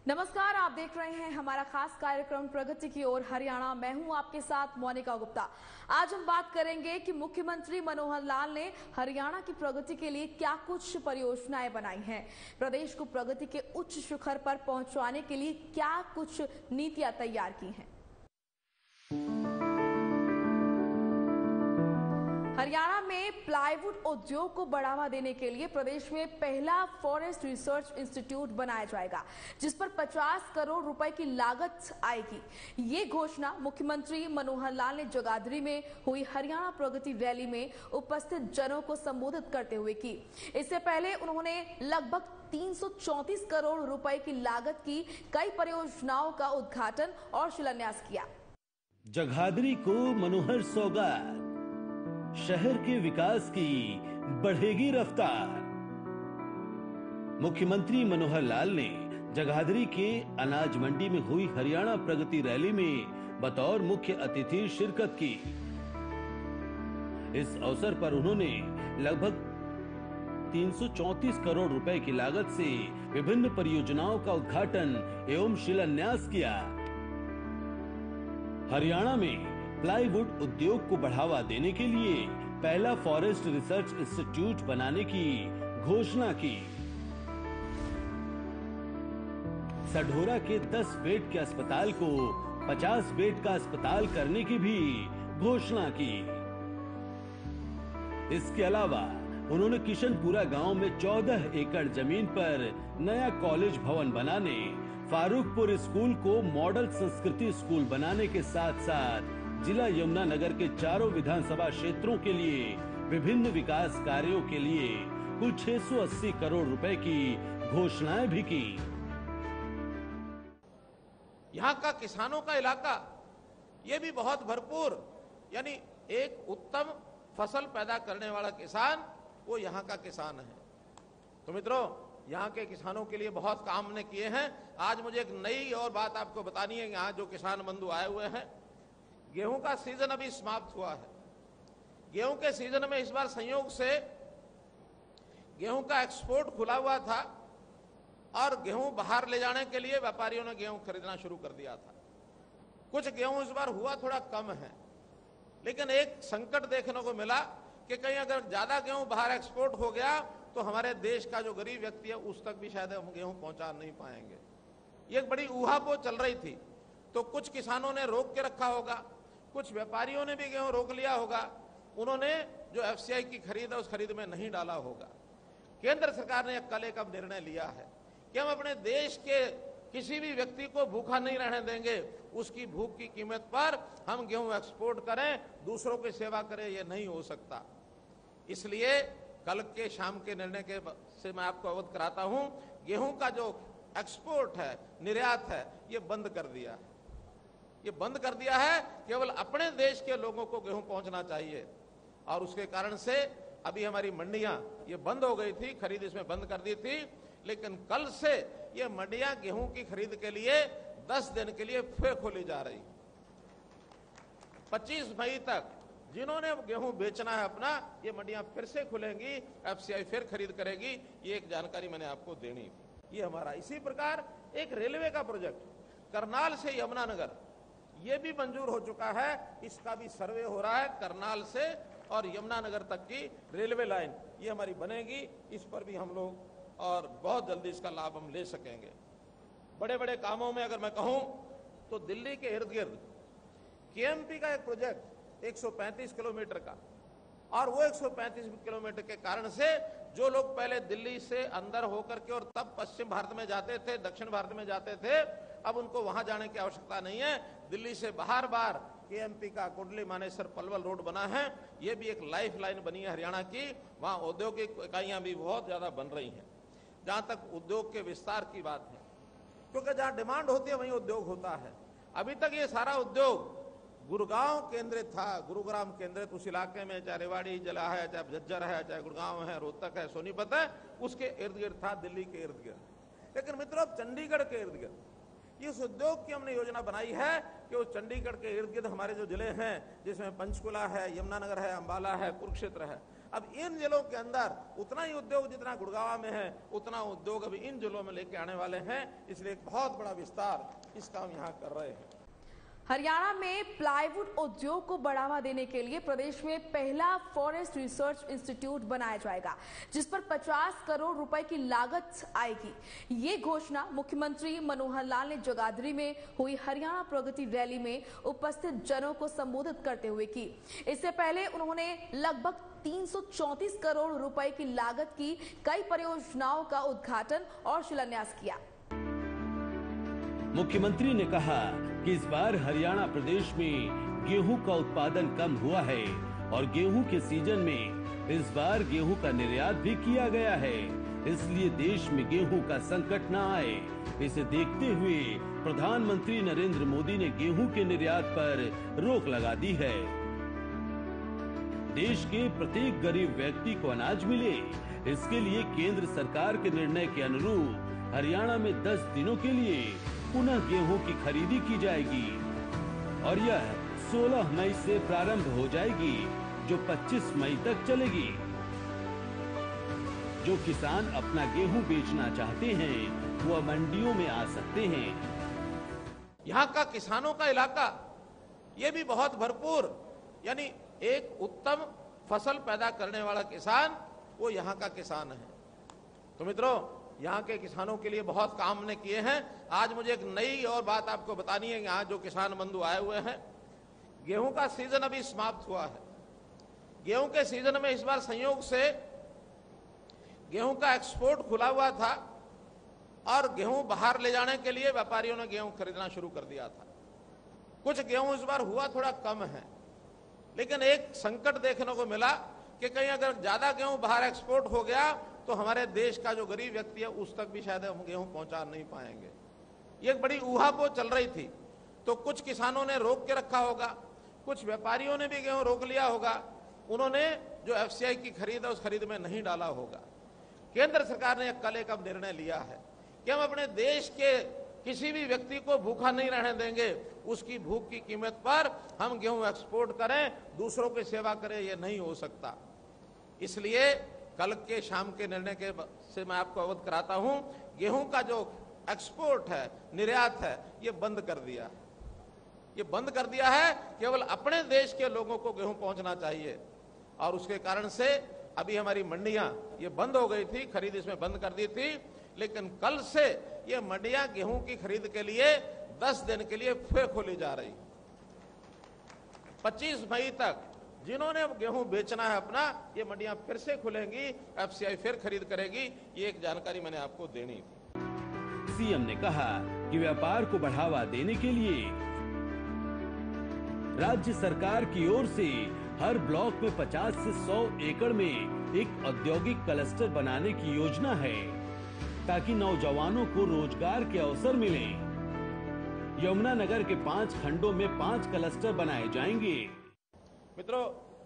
नमस्कार, आप देख रहे हैं हमारा खास कार्यक्रम प्रगति की ओर हरियाणा। मैं हूं आपके साथ मोनिका गुप्ता। आज हम बात करेंगे कि मुख्यमंत्री मनोहर लाल ने हरियाणा की प्रगति के लिए क्या कुछ परियोजनाएं बनाई हैं, प्रदेश को प्रगति के उच्च शिखर पर पहुंचाने के लिए क्या कुछ नीतियां तैयार की हैं। हरियाणा में प्लाईवुड उद्योग को बढ़ावा देने के लिए प्रदेश में पहला फॉरेस्ट रिसर्च इंस्टीट्यूट बनाया जाएगा, जिस पर 50 करोड़ रुपए की लागत आएगी। ये घोषणा मुख्यमंत्री मनोहर लाल ने जगाधरी में हुई हरियाणा प्रगति रैली में उपस्थित जनों को संबोधित करते हुए की। इससे पहले उन्होंने लगभग 334 करोड़ रुपए की लागत की कई परियोजनाओं का उद्घाटन और शिलान्यास किया। जगाधरी को मनोहर सौगात, शहर के विकास की बढ़ेगी रफ्तार। मुख्यमंत्री मनोहर लाल ने जगाधरी के अनाज मंडी में हुई हरियाणा प्रगति रैली में बतौर मुख्य अतिथि शिरकत की। इस अवसर पर उन्होंने लगभग 334 करोड़ रुपए की लागत से विभिन्न परियोजनाओं का उद्घाटन एवं शिलान्यास किया। हरियाणा में प्लाईवुड उद्योग को बढ़ावा देने के लिए पहला फॉरेस्ट रिसर्च इंस्टीट्यूट बनाने की घोषणा की। सढौरा के 10 बेड के अस्पताल को 50 बेड का अस्पताल करने की भी घोषणा की। इसके अलावा उन्होंने किशनपुरा गांव में 14 एकड़ जमीन पर नया कॉलेज भवन बनाने, फारूकपुर स्कूल को मॉडल संस्कृति स्कूल बनाने के साथ साथ जिला यमुनानगर के चारों विधानसभा क्षेत्रों के लिए विभिन्न विकास कार्यों के लिए कुल 680 करोड़ रुपए की घोषणाएं भी की। यहाँ का किसानों का इलाका ये भी बहुत भरपूर, यानी एक उत्तम फसल पैदा करने वाला किसान वो यहाँ का किसान है। तो मित्रों, यहाँ के किसानों के लिए बहुत काम हमने किए हैं। आज मुझे एक नई और बात आपको बतानी है। यहाँ जो किसान बंधु आए हुए हैं, गेहूं का सीजन अभी समाप्त हुआ है। गेहूं के सीजन में इस बार संयोग से गेहूं का एक्सपोर्ट खुला हुआ था और गेहूं बाहर ले जाने के लिए व्यापारियों ने गेहूं खरीदना शुरू कर दिया था। कुछ गेहूं इस बार हुआ थोड़ा कम है, लेकिन एक संकट देखने को मिला कि कहीं अगर ज्यादा गेहूं बाहर एक्सपोर्ट हो गया तो हमारे देश का जो गरीब व्यक्ति है उस तक भी शायद हम गेहूं पहुंचा नहीं पाएंगे। ये एक बड़ी ऊहापोह चल रही थी। तो कुछ किसानों ने रोक के रखा होगा, कुछ व्यापारियों ने भी गेहूं रोक लिया होगा। उन्होंने जो एफसीआई की खरीद है उस खरीद में नहीं डाला होगा। केंद्र सरकार ने कल एक अब निर्णय लिया है कि हम अपने देश के किसी भी व्यक्ति को भूखा नहीं रहने देंगे। उसकी भूख की कीमत पर हम गेहूं एक्सपोर्ट करें, दूसरों की सेवा करें, यह नहीं हो सकता। इसलिए कल के शाम के निर्णय के से मैं आपको अवगत कराता हूं। गेहूं का जो एक्सपोर्ट है, निर्यात है, ये बंद कर दिया है। ये बंद कर दिया है। केवल अपने देश के लोगों को गेहूं पहुंचना चाहिए। और उसके कारण से अभी हमारी मंडियां ये बंद हो गई थी, खरीद इसमें बंद कर दी थी, लेकिन कल से ये मंडियां गेहूं की खरीद के लिए 10 दिन के लिए फिर खोली जा रही। 25 मई तक जिन्होंने गेहूं बेचना है अपना, ये मंडियां फिर से खुलेंगी, एफसीआई फिर खरीद करेगी। ये एक जानकारी मैंने आपको देनी थी। ये हमारा इसी प्रकार एक रेलवे का प्रोजेक्ट करनाल से यमुनानगर ये भी मंजूर हो चुका है। इसका भी सर्वे हो रहा है। करनाल से और यमुनानगर तक की रेलवे लाइन ये हमारी बनेगी। इस पर भी हम लोग और बहुत जल्दी इसका लाभ हम ले सकेंगे। बड़े बड़े कामों में अगर मैं कहूं तो दिल्ली के इर्द गिर्द केएमपी का एक प्रोजेक्ट 135 किलोमीटर का, और वो 135 किलोमीटर के कारण से जो लोग पहले दिल्ली से अंदर होकर के और तब पश्चिम भारत में जाते थे, दक्षिण भारत में जाते थे, अब उनको वहां जाने की आवश्यकता नहीं है। दिल्ली से बाहर केएमपी का कुंडली मानेसर पलवल रोड बना है। ये भी एक लाइफ लाइन बनी है हरियाणा की। वहां औद्योगिक इकाइयां भी बहुत ज्यादा बन रही हैं। जहां तक उद्योग के विस्तार की बात है, क्योंकि जहां डिमांड होती है वहीं उद्योग होता है। अभी तक ये सारा उद्योग गुड़गांव केंद्रित था, गुरुग्राम केंद्रित उस इलाके में, चाहे रेवाड़ी जिला है, चाहे झज्जर है, चाहे गुड़गांव है, रोहतक है, सोनीपत है, उसके इर्द गिर्द था, दिल्ली के इर्द गिर्द। लेकिन मित्रों, अब चंडीगढ़ के इर्द गिर्द इस उद्योग की हमने योजना बनाई है कि वो चंडीगढ़ के इर्द गिर्द हमारे जो जिले हैं, जिसमें पंचकुला है, यमुनानगर है, अंबाला है, कुरुक्षेत्र है, अब इन जिलों के अंदर उतना ही उद्योग जितना गुड़गांव में है उतना उद्योग अभी इन जिलों में लेके आने वाले हैं, इसलिए एक बहुत बड़ा विस्तार इस काम यहाँ कर रहे हैं। हरियाणा में प्लाईवुड उद्योग को बढ़ावा देने के लिए प्रदेश में पहला फॉरेस्ट रिसर्च इंस्टीट्यूट बनाया जाएगा, जिस पर 50 करोड़ रुपए की लागत आएगी। ये घोषणा मुख्यमंत्री मनोहर लाल ने जगाधरी में हुई हरियाणा प्रगति रैली में उपस्थित जनों को संबोधित करते हुए की। इससे पहले उन्होंने लगभग 334 करोड़ रुपए की लागत की कई परियोजनाओं का उद्घाटन और शिलान्यास किया। मुख्यमंत्री ने कहा कि इस बार हरियाणा प्रदेश में गेहूं का उत्पादन कम हुआ है और गेहूं के सीजन में इस बार गेहूं का निर्यात भी किया गया है, इसलिए देश में गेहूं का संकट न आए। इसे देखते हुए प्रधानमंत्री नरेंद्र मोदी ने गेहूं के निर्यात पर रोक लगा दी है। देश के प्रत्येक गरीब व्यक्ति को अनाज मिले, इसके लिए केंद्र सरकार के निर्णय के अनुरूप हरियाणा में 10 दिनों के लिए पुनः गेहूं की खरीदी की जाएगी और यह 16 मई से प्रारंभ हो जाएगी, जो 25 मई तक चलेगी। जो किसान अपना गेहूं बेचना चाहते हैं वो मंडियों में आ सकते हैं। यहाँ का किसानों का इलाका ये भी बहुत भरपूर, यानी एक उत्तम फसल पैदा करने वाला किसान वो यहाँ का किसान है। तो मित्रों, यहाँ के किसानों के लिए बहुत काम ने किए हैं। आज मुझे एक नई और बात आपको बतानी है। यहाँ जो किसान बंधु आए हुए हैं, गेहूं का सीजन अभी समाप्त हुआ है। गेहूं के सीजन में इस बार संयोग से गेहूं का एक्सपोर्ट खुला हुआ था और गेहूं बाहर ले जाने के लिए व्यापारियों ने गेहूं खरीदना शुरू कर दिया था। कुछ गेहूं इस बार हुआ थोड़ा कम है, लेकिन एक संकट देखने को मिला कि कहीं अगर ज्यादा गेहूं बाहर एक्सपोर्ट हो गया तो हमारे देश का जो गरीब व्यक्ति है उस तक भी शायद हम गेहूं पहुंचा नहीं पाएंगे। ये एक बड़ी ऊहापोह चल रही थी, तो कुछ किसानों ने रोक के रखा होगा, कुछ व्यापारियों ने भी गेहूं रोक लिया होगा। उन्होंने जो एफसीआई की खरीद है उस खरीद में नहीं डाला होगा। केंद्र सरकार ने कल एक अब निर्णय लिया है कि हम अपने देश के किसी भी व्यक्ति को भूखा नहीं रहने देंगे। उसकी भूख की कीमत पर हम गेहूं एक्सपोर्ट करें, दूसरों की सेवा करें, यह नहीं हो सकता। इसलिए कल के शाम के निर्णय के से मैं आपको अवगत कराता हूं, गेहूं का जो एक्सपोर्ट है, निर्यात है, ये बंद कर दिया है। ये बंद कर दिया है, केवल अपने देश के लोगों को गेहूं पहुंचना चाहिए। और उसके कारण से अभी हमारी मंडियां ये बंद हो गई थी, खरीद इसमें बंद कर दी थी, लेकिन कल से ये मंडियां गेहूं की खरीद के लिए 10 दिन के लिए फिर खोली जा रही। 25 मई तक जिन्होंने गेहूं बेचना है अपना, ये मंडियां फिर से खुलेंगी, एफसीआई फिर खरीद करेगी। ये एक जानकारी मैंने आपको देनी थी। सीएम ने कहा कि व्यापार को बढ़ावा देने के लिए राज्य सरकार की ओर से हर ब्लॉक में 50 से 100 एकड़ में एक औद्योगिक क्लस्टर बनाने की योजना है, ताकि नौजवानों को रोजगार के अवसर मिले। यमुनानगर के 5 खंडों में 5 क्लस्टर बनाए जाएंगे। मित्रों,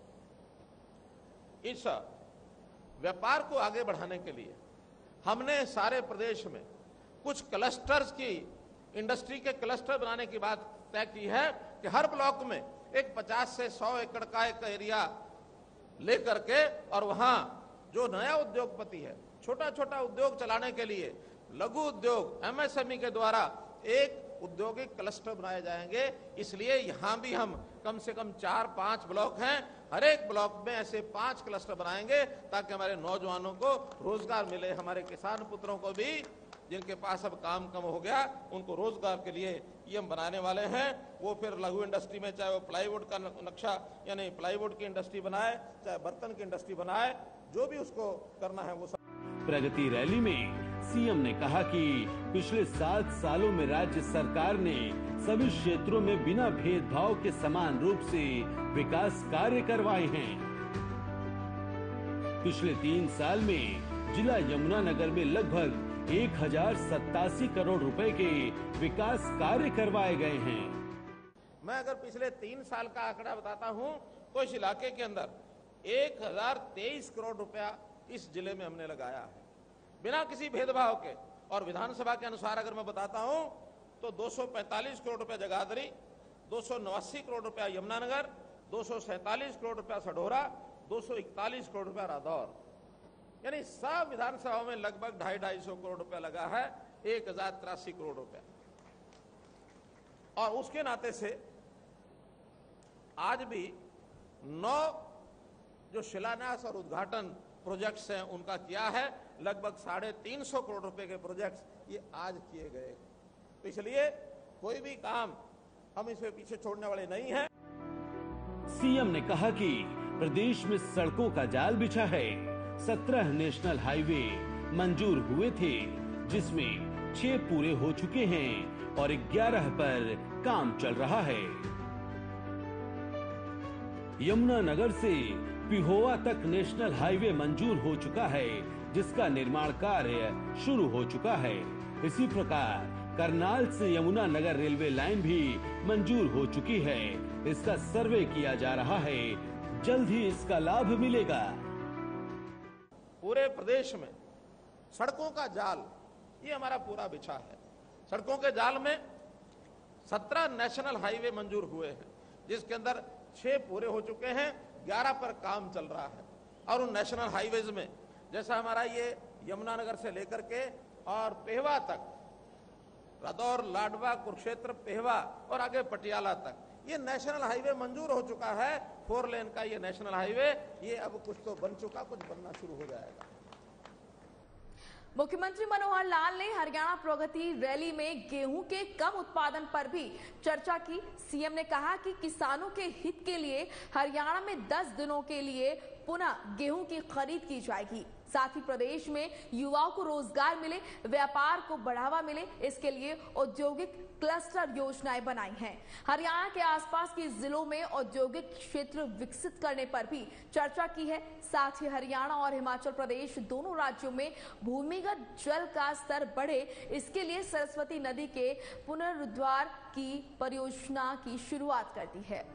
इस व्यापार को आगे बढ़ाने के लिए हमने सारे प्रदेश में कुछ क्लस्टर्स की, इंडस्ट्री के क्लस्टर बनाने की बात तय की है कि हर ब्लॉक में एक 50 से 100 एकड़ का एक एरिया लेकर के, और वहां जो नया उद्योगपति है, छोटा छोटा उद्योग चलाने के लिए लघु उद्योग एमएसएमई के द्वारा एक औद्योगिक क्लस्टर बनाए जाएंगे। इसलिए यहां भी हम कम से कम 4-5 ब्लॉक हैं, हर एक ब्लॉक में ऐसे 5 क्लस्टर बनाएंगे ताकि हमारे नौजवानों को रोजगार मिले, हमारे किसान पुत्रों को भी, जिनके पास अब काम कम हो गया, उनको रोजगार के लिए ये हम बनाने वाले हैं। वो फिर लघु इंडस्ट्री में, चाहे वो प्लाईवुड का नक्शा यानी प्लाईवुड की इंडस्ट्री बनाए, चाहे बर्तन की इंडस्ट्री बनाए, जो भी उसको करना है वो सब। प्रगति रैली में सीएम ने कहा कि पिछले 7 सालों में राज्य सरकार ने सभी क्षेत्रों में बिना भेदभाव के समान रूप से विकास कार्य करवाए हैं। पिछले 3 साल में जिला यमुनानगर में लगभग 1087 करोड़ रुपए के विकास कार्य करवाए गए हैं। मैं अगर पिछले 3 साल का आंकड़ा बताता हूं तो इस इलाके के अंदर 1023 करोड़ रुपया इस जिले में हमने लगाया है, बिना किसी भेदभाव के। और विधानसभा के अनुसार अगर मैं बताता हूं तो 245 करोड़ रुपया जगाधरी, 289 करोड़ रुपया यमुनानगर, 247 करोड़ रुपया सढौरा, 241 करोड़ रुपया रादौर, यानी सब विधानसभाओं में लगभग 250-250 करोड़ रुपया लगा है, 1083 करोड़ रुपया। और उसके नाते से आज भी 9 जो शिलान्यास और उद्घाटन प्रोजेक्ट्स हैं उनका किया है, लगभग 350 करोड़ रुपए के प्रोजेक्ट्स ये आज किए गए। तो इसलिए कोई भी काम हम इसमें पीछे छोड़ने वाले नहीं हैं। सीएम ने कहा कि प्रदेश में सड़कों का जाल बिछा है। 17 नेशनल हाईवे मंजूर हुए थे, जिसमें 6 पूरे हो चुके हैं और 11 पर काम चल रहा है। यमुनानगर से पिहोवा तक नेशनल हाईवे मंजूर हो चुका है, जिसका निर्माण कार्य शुरू हो चुका है। इसी प्रकार करनाल से यमुनानगर रेलवे लाइन भी मंजूर हो चुकी है। इसका सर्वे किया जा रहा है, जल्द ही इसका लाभ मिलेगा। पूरे प्रदेश में सड़कों का जाल ये हमारा पूरा बिछा है। सड़कों के जाल में 17 नेशनल हाईवे मंजूर हुए हैं, जिसके अंदर 6 पूरे हो चुके हैं, 11 पर काम चल रहा है। और उन नेशनल हाईवेज में जैसा हमारा ये यमुनानगर से लेकर के और पेहवा तक, रादौर, लाडवा, कुरुक्षेत्र, पेहवा और आगे पटियाला तक, ये नेशनल हाईवे मंजूर हो चुका है। 4 लेन का ये नेशनल हाईवे, ये अब कुछ तो बन चुका, कुछ बनना शुरू हो जाएगा। मुख्यमंत्री मनोहर लाल ने हरियाणा प्रगति रैली में गेहूं के कम उत्पादन पर भी चर्चा की। सीएम ने कहा कि किसानों के हित के लिए हरियाणा में 10 दिनों के लिए पुनः गेहूं की खरीद की जाएगी। साथ ही प्रदेश में युवाओं को रोजगार मिले, व्यापार को बढ़ावा मिले, इसके लिए औद्योगिक क्लस्टर योजनाएं बनाई हैं। हरियाणा के आसपास के जिलों में औद्योगिक क्षेत्र विकसित करने पर भी चर्चा की है। साथ ही हरियाणा और हिमाचल प्रदेश दोनों राज्यों में भूमिगत जल का स्तर बढ़े, इसके लिए सरस्वती नदी के पुनरुद्धार की परियोजना की शुरुआत कर दी है।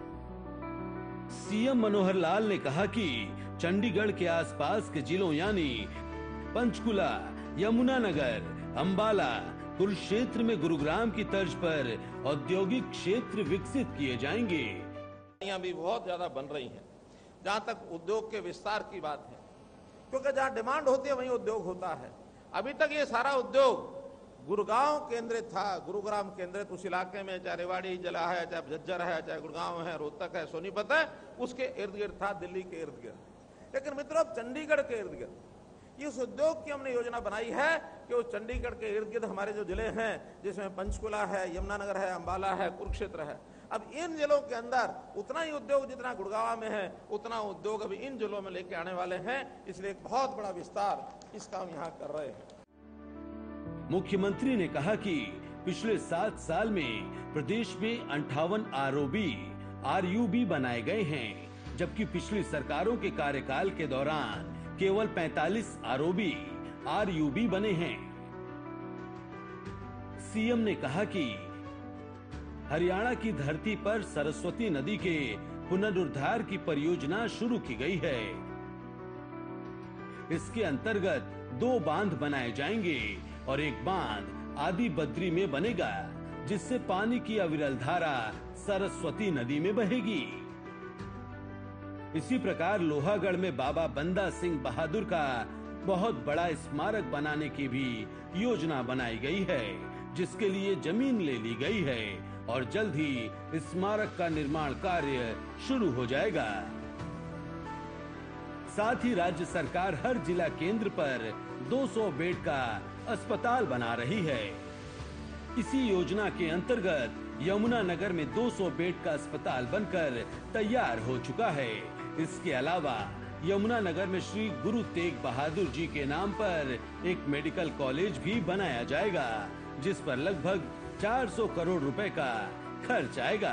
सीएम मनोहर लाल ने कहा कि चंडीगढ़ के आसपास के जिलों यानी पंचकुला, यमुनानगर, अंबाला, कुरुक्षेत्र में गुरुग्राम की तर्ज पर औद्योगिक क्षेत्र विकसित किए जाएंगे। यहाँ भी बहुत ज्यादा बन रही हैं। जहाँ तक उद्योग के विस्तार की बात है, क्योंकि जहाँ डिमांड होती है वहीं उद्योग होता है। अभी तक ये सारा उद्योग गुरुगांव केंद्रित था, गुरुग्राम केंद्रित उस इलाके में, चाहे रेवाड़ी जिला है, चाहे झज्जर है, चाहे गुड़गांव है, रोहतक है, सोनीपत है, उसके इर्द गिर्द था, दिल्ली के इर्द गिर्द। लेकिन मित्रों, अब चंडीगढ़ के इर्द गिर्द इस उद्योग की हमने योजना बनाई है कि वो चंडीगढ़ के इर्द गिर्द हमारे जो जिले हैं, जिसमें पंचकुला है, यमुनानगर है, अंबाला है, कुरुक्षेत्र है, अब इन जिलों के अंदर उतना ही उद्योग जितना गुड़गांव में है, उतना उद्योग अभी इन जिलों में लेके आने वाले हैं। इसलिए एक बहुत बड़ा विस्तार इसका हम यहाँ कर रहे हैं। मुख्यमंत्री ने कहा कि पिछले 7 साल में प्रदेश में 58 ROB बनाए गए हैं, जबकि पिछली सरकारों के कार्यकाल के दौरान केवल 45 ROB बने हैं। सीएम ने कहा कि हरियाणा की धरती पर सरस्वती नदी के पुनरुद्धार की परियोजना शुरू की गई है। इसके अंतर्गत 2 बांध बनाए जाएंगे और एक बांध आदि बद्री में बनेगा, जिससे पानी की अविरल धारा सरस्वती नदी में बहेगी। इसी प्रकार लोहागढ़ में बाबा बंदा सिंह बहादुर का बहुत बड़ा स्मारक बनाने की भी योजना बनाई गई है, जिसके लिए जमीन ले ली गई है और जल्द ही स्मारक का निर्माण कार्य शुरू हो जाएगा। साथ ही राज्य सरकार हर जिला केंद्र पर 200 बेड का अस्पताल बना रही है। इसी योजना के अंतर्गत यमुनानगर में 200 बेड का अस्पताल बनकर तैयार हो चुका है। इसके अलावा यमुनानगर में श्री गुरु तेग बहादुर जी के नाम पर एक मेडिकल कॉलेज भी बनाया जाएगा, जिस पर लगभग 400 करोड़ रुपए का खर्च आएगा।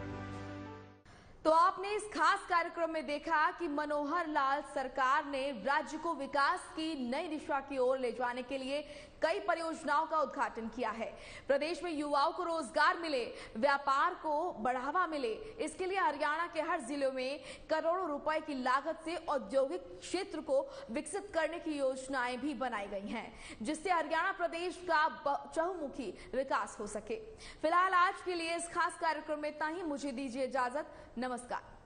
तो आपने इस खास कार्यक्रम में देखा कि मनोहर लाल सरकार ने राज्य को विकास की नई दिशा की ओर ले जाने के लिए कई परियोजनाओं का उद्घाटन किया है। प्रदेश में युवाओं को रोजगार मिले, व्यापार को बढ़ावा मिले, इसके लिए हरियाणा के हर जिले में करोड़ों रुपए की लागत से औद्योगिक क्षेत्र को विकसित करने की योजनाएं भी बनाई गई हैं, जिससे हरियाणा प्रदेश का चहुमुखी विकास हो सके। फिलहाल आज के लिए इस खास कार्यक्रम में इतना ही। मुझे दीजिए इजाजत। नमस्कार।